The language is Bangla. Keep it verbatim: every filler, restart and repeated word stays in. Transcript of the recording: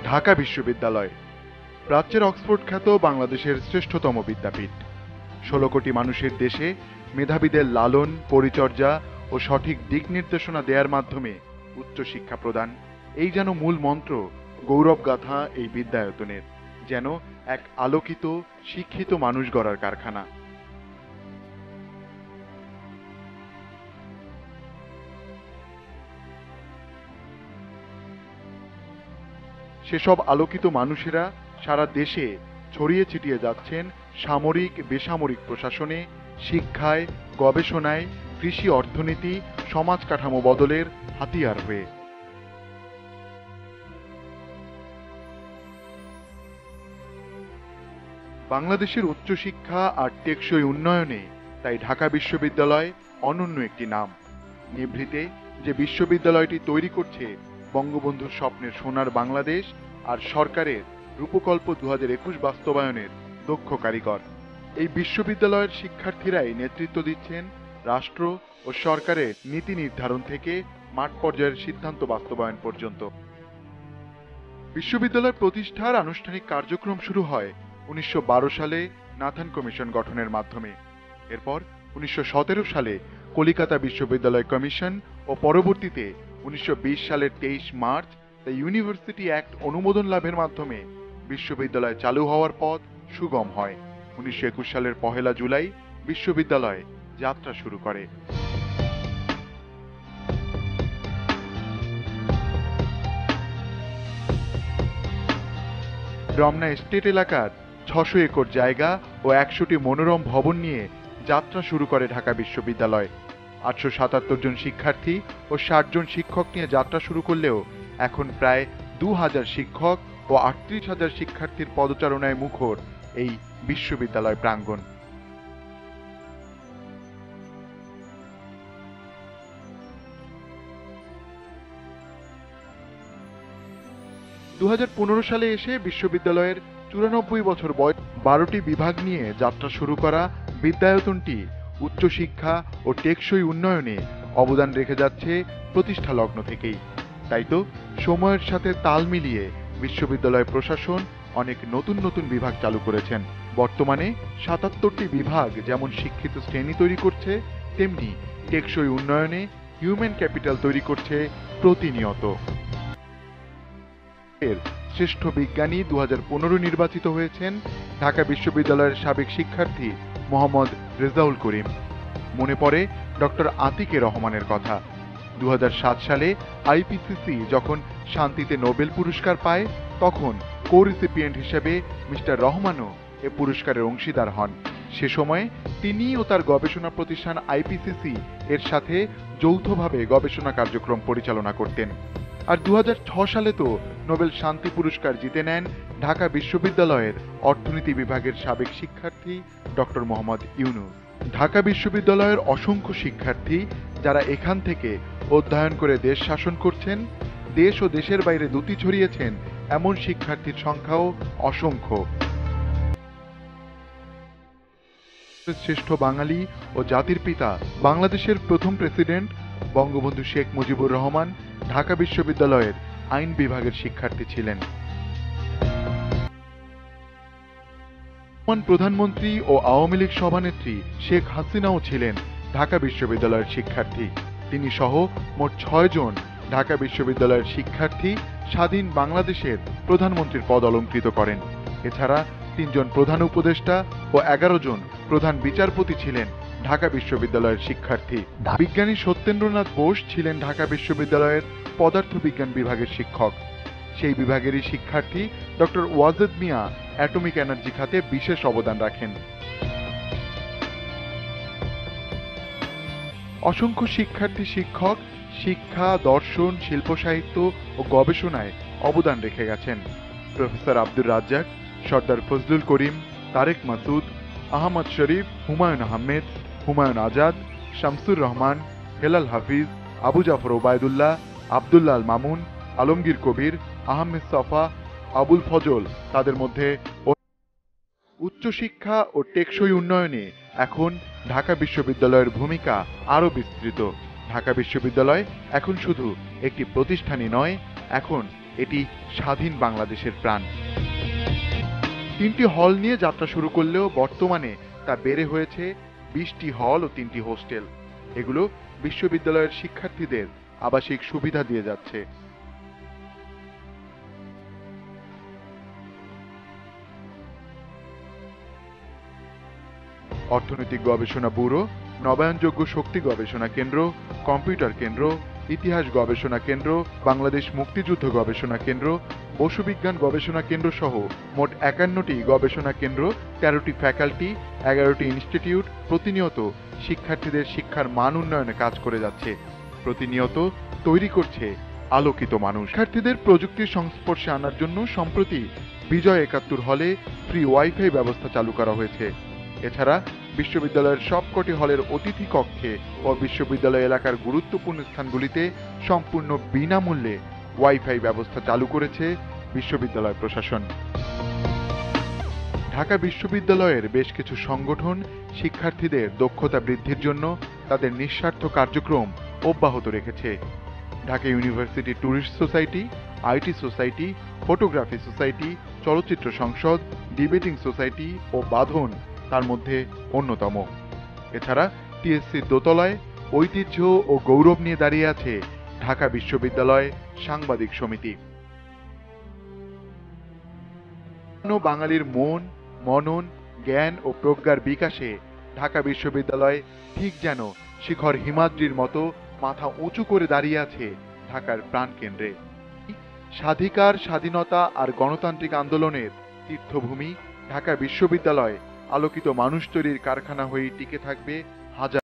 ঢাকা বিশ্ববিদ্যালয় প্রাচ্যের অক্সফোর্ড খ্যাত বাংলাদেশের শ্রেষ্ঠতম বিদ্যাপীঠ। ষোলো কোটি মানুষের দেশে মেধাবীদের লালন পরিচর্যা ও সঠিক দিক নির্দেশনা দেওয়ার মাধ্যমে উচ্চশিক্ষা প্রদান, এই যেন মূল মন্ত্র, গৌরবগাথা এই বিদ্যায়তনের, যেন এক আলোকিত শিক্ষিত মানুষ গড়ার কারখানা। সেসব আলোকিত মানুষেরা সারা দেশে ছড়িয়ে ছিটিয়ে যাচ্ছেন সামরিক বেসামরিক প্রশাসনে, শিক্ষায়, গবেষণায়, কৃষি, অর্থনীতি, সমাজ কাঠামো বদলের হাতিয়ার হয়ে। বাংলাদেশের উচ্চশিক্ষা আর টেকসই উন্নয়নে তাই ঢাকা বিশ্ববিদ্যালয় অনন্য একটি নাম। নিভৃতে যে বিশ্ববিদ্যালয়টি তৈরি করছে বঙ্গবন্ধুর স্বপ্নের সোনার বাংলাদেশ আর সরকারের রূপকল্প দু হাজার একুশ বাস্তবায়নের দক্ষ কারিগর। এই বিশ্ববিদ্যালয়ের শিক্ষার্থীরাই নেতৃত্ব দিচ্ছেন রাষ্ট্র ও সরকারের নীতি নির্ধারণ থেকে মাঠ পর্যায়ের সিদ্ধান্ত বাস্তবায়ন পর্যন্ত। বিশ্ববিদ্যালয় প্রতিষ্ঠার আনুষ্ঠানিক কার্যক্রম শুরু হয় উনিশশো বারো সালে নাথান কমিশন গঠনের মাধ্যমে। এরপর উনিশশো সতেরো সালে কলিকাতা বিশ্ববিদ্যালয় কমিশন ও পরবর্তীতে উনিশশো বিশ সালের তেইশ মার্চ দ্য ইউনিভার্সিটি অ্যাক্ট অনুমোদন লাভের মাধ্যমে বিশ্ববিদ্যালয় চালু হওয়ার পথ সুগম হয়। উনিশশো একুশ সালের পহেলা জুলাই বিশ্ববিদ্যালয় যাত্রা শুরু করে। রমনা এস্টেট এলাকার ছশো একর জায়গা ও একশোটি মনোরম ভবন নিয়ে যাত্রা শুরু করে ঢাকা বিশ্ববিদ্যালয়। আটশো সাতাত্তর জন শিক্ষার্থী ও ষাট জন শিক্ষক নিয়ে যাত্রা শুরু করলেও এখন প্রায় দু হাজার শিক্ষক ও আটত্রিশ হাজার শিক্ষার্থীর পদচারণায় মুখর এই বিশ্ববিদ্যালয় প্রাঙ্গণ। দু হাজার পনেরো সালে এসে বিশ্ববিদ্যালয়ের চুরানব্বই বছর বয়স বারোটি বিভাগ নিয়ে যাত্রা শুরু করা বিদ্যায়তনটি উচ্চশিক্ষা ও টেকসই উন্নয়নে অবদান রেখে যাচ্ছে প্রতিষ্ঠা লগ্ন থেকেই। তাই তো সময়ের সাথে তাল মিলিয়ে বিশ্ববিদ্যালয় প্রশাসন অনেক নতুন নতুন বিভাগ চালু করেছেন। বর্তমানে সাতাত্তরটি বিভাগ যেমন শিক্ষিত শ্রেণী তৈরি করছে, তেমনি টেকসই উন্নয়নে হিউম্যান ক্যাপিটাল তৈরি করছে প্রতিনিয়ত। শ্রেষ্ঠ বিজ্ঞানী দু হাজার পনেরো নির্বাচিত হয়েছেন ঢাকা বিশ্ববিদ্যালয়ের সাবেক শিক্ষার্থী মোহাম্মদ রেজাউল করিম। মনে পড়ে ডক্টর আতিকে রহমানের কথা। দু হাজার সাত সালে আইপিসিসি যখন শান্তিতে নোবেল পুরস্কার পায়, তখন কো রিসিপিয়েন্ট হিসেবে মিস্টার রহমানও এ পুরস্কারের অংশীদার হন। সে সময়ে তিনি ও তার গবেষণা প্রতিষ্ঠান আইপিসিসি এর সাথে যৌথভাবে গবেষণা কার্যক্রম পরিচালনা করতেন। আর দু হাজার ছয় সালে তো নোবেল শান্তি পুরস্কার জিতে নেন ঢাকা বিশ্ববিদ্যালয়ের অর্থনীতি বিভাগের সাবেক শিক্ষার্থী ডক্টর মোহাম্মদ ইউনুস। ঢাকা বিশ্ববিদ্যালয়ের অসংখ্য শিক্ষার্থী যারা এখান থেকে অধ্যয়ন করে দেশ শাসন করছেন, দেশ ও দেশের বাইরে দ্যুতি ছড়িয়েছেন, এমন শিক্ষার্থীর সংখ্যাও অসংখ্য। শ্রেষ্ঠ বাঙালি ও জাতির পিতা বাংলাদেশের প্রথম প্রেসিডেন্ট বঙ্গবন্ধু শেখ মুজিবুর রহমান ঢাকা বিশ্ববিদ্যালয়ের আইন বিভাগের শিক্ষার্থী ছিলেন। প্রধানমন্ত্রী ও আওয়ামী লীগ সভানেত্রী শেখ হাসিনাও ছিলেন ঢাকা বিশ্ববিদ্যালয়ের শিক্ষার্থী। তিনি সহ মোট ছয় জন ঢাকা বিশ্ববিদ্যালয়ের শিক্ষার্থী স্বাধীন বাংলাদেশের প্রধানমন্ত্রীর পদ অলঙ্কৃত করেন। এছাড়া তিনজন প্রধান উপদেষ্টা ও এগারো জন প্রধান বিচারপতি ছিলেন ঢাকা বিশ্ববিদ্যালয়ের শিক্ষার্থী। বিজ্ঞানী সত্যেন্দ্রনাথ বোস ছিলেন ঢাকা বিশ্ববিদ্যালয়ের পদার্থবিজ্ঞান বিভাগের শিক্ষক। সেই বিভাগেরই শিক্ষার্থী doctor Wazed Miah atomic energy খাতে বিশেষ অবদান রাখেন। অসংখ্য শিক্ষার্থী শিক্ষক শিক্ষা, দর্শন, শিল্প সাহিত্য ও গবেষণায় অবদান রেখে গেছেন। প্রফেসর আব্দুর রাজ্জাক, সর্দার ফজলুল করিম, তারেক মাসুদ, আহমদ শরীফ, হুমায়ুন আহমেদ, হুমায়ুন আজাদ, শামসুর রহমান, হেলাল হাফিজ, আবু জাফর ওবায়দুল্লাহ, আবদুল্লাহ আল মামুন, আলমগীর কবির, আহমেদ সফা, আবুল ফজল তাদের মধ্যে। উচ্চশিক্ষা ও টেকসই উন্নয়নে এখন ঢাকা বিশ্ববিদ্যালয়ের ভূমিকা আরও বিস্তৃত। ঢাকা বিশ্ববিদ্যালয় এখন শুধু একটি প্রতিষ্ঠানই নয়, এখন এটি স্বাধীন বাংলাদেশের প্রাণ। তিনটি হল নিয়ে যাত্রা শুরু করলেও বর্তমানে তা বেড়ে হয়েছে বিশটি হল ও তিনটি হোস্টেল। এগুলো বিশ্ববিদ্যালয়ের শিক্ষার্থীদের আবাসিক সুবিধা দিয়ে যাচ্ছে। অর্থনৈতিক গবেষণা ব্যুরো, নবায়নযোগ্য শক্তি গবেষণা কেন্দ্র, কম্পিউটার কেন্দ্র, ইতিহাস গবেষণা কেন্দ্র, বাংলাদেশ মুক্তিযুদ্ধ গবেষণা কেন্দ্র, বসুবিজ্ঞান গবেষণা কেন্দ্র সহ মোট একান্নটি গবেষণা কেন্দ্র, তেরোটি ফ্যাকাল্টি, এগারোটি ইনস্টিটিউট প্রতিনিয়ত শিক্ষার্থীদের শিক্ষার মান উন্নয়নে কাজ করে যাচ্ছে। প্রতিনিয়ত তৈরি করছে আলোকিত মানুষ। শিক্ষার্থীদের প্রযুক্তির সংস্পর্শে আনার জন্য সম্প্রতি বিজয় একাত্তর হলে ফ্রি ওয়াইফাই ব্যবস্থা চালু করা হয়েছে। এছাড়া বিশ্ববিদ্যালয়ের সবকটি হলের অতিথি কক্ষে ও বিশ্ববিদ্যালয় এলাকার গুরুত্বপূর্ণ স্থানগুলিতে সম্পূর্ণ বিনামূল্যে ওয়াইফাই ব্যবস্থা চালু করেছে বিশ্ববিদ্যালয় প্রশাসন। ঢাকা বিশ্ববিদ্যালয়ের বেশ কিছু সংগঠন শিক্ষার্থীদের দক্ষতা বৃদ্ধির জন্য তাদের নিঃস্বার্থ কার্যক্রম অব্যাহত রেখেছে। Dhaka university tourist society, IT society, photography society, চলচ্চিত্র সংসদ, ডিবেটিং সোসাইটি ও বাঁধন তার মধ্যে অন্যতম। এছাড়া টিএসসির দোতলায় ঐতিহ্য ও গৌরব নিয়ে দাঁড়িয়ে আছে ঢাকা বিশ্ববিদ্যালয় সাংবাদিক সমিতি। বাঙালির মন, মনন, জ্ঞান ও প্রজ্ঞার বিকাশে ঢাকা বিশ্ববিদ্যালয় ঠিক যেন শিখর হিমাদ্রির মতো মাথা উঁচু করে দাঁড়িয়ে আছে ঢাকার প্রাণকেন্দ্রে। স্বাধিকার, স্বাধীনতা আর গণতান্ত্রিক আন্দোলনের তীর্থভূমি ঢাকা বিশ্ববিদ্যালয় আলোকিত মানুষ তৈরির কারখানা হয়ে টিকে থাকবে হাজার